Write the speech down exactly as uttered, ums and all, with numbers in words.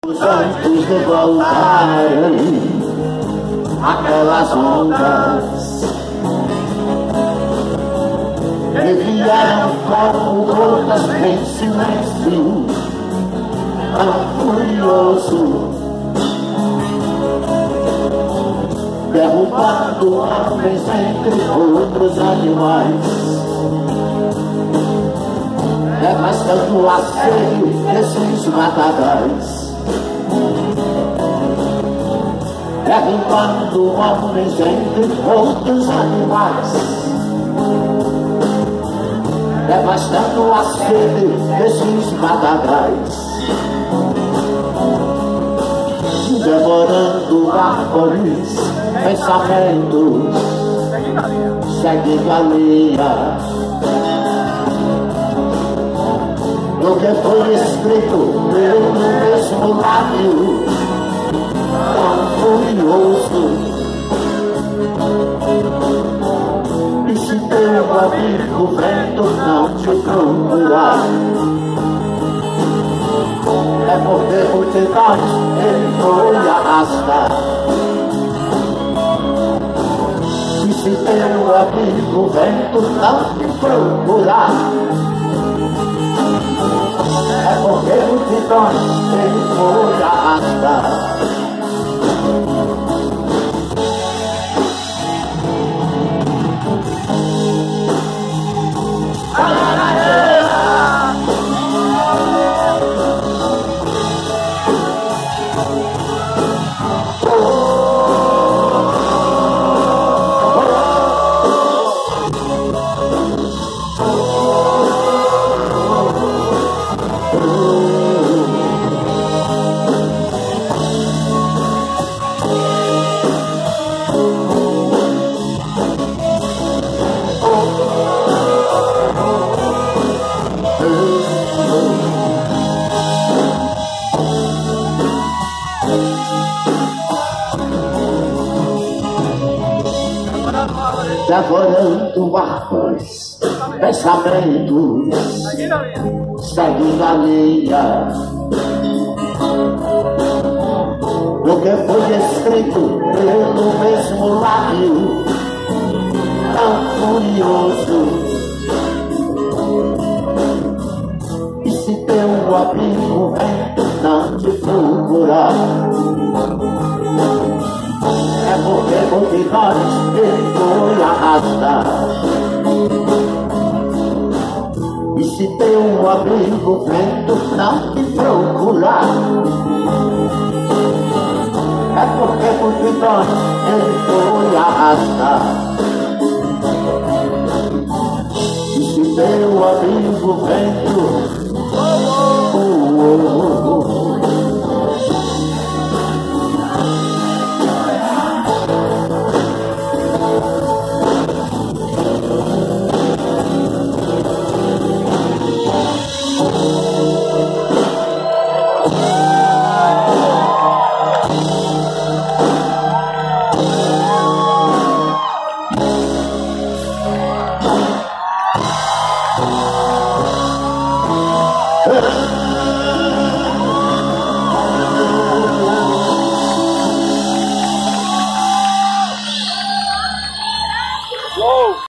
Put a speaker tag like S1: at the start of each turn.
S1: Os anjos de voltarem aquelas ondas que vieram como gotas em silêncio tão furioso, derrubando homens entre outros animais, devastando a sede desses matagais, derrubando homens entre outros animais, devastando a sede desses matagais, devorando árvores, pensamentos, seguindo a linha do que foi escrito pelo mesmo lábio tão furioso. E se teu amigo vento não te procurar, é porque multidões ele foi arrastar. E se teu amigo vento não te procurar, é porque multidões ele foi arrastar. Devorando árvores, pensamentos, seguindo a linha do que foi escrito pelo mesmo lábio tão furioso. E se teu amigo vem não te procurar, é porque multidões ele foi arrastar. E se teu amigo vento não te procurar, é porque multidões ele foi arrastar. E se teu amigo vento oh, oh, oh, oh.
S2: Ah!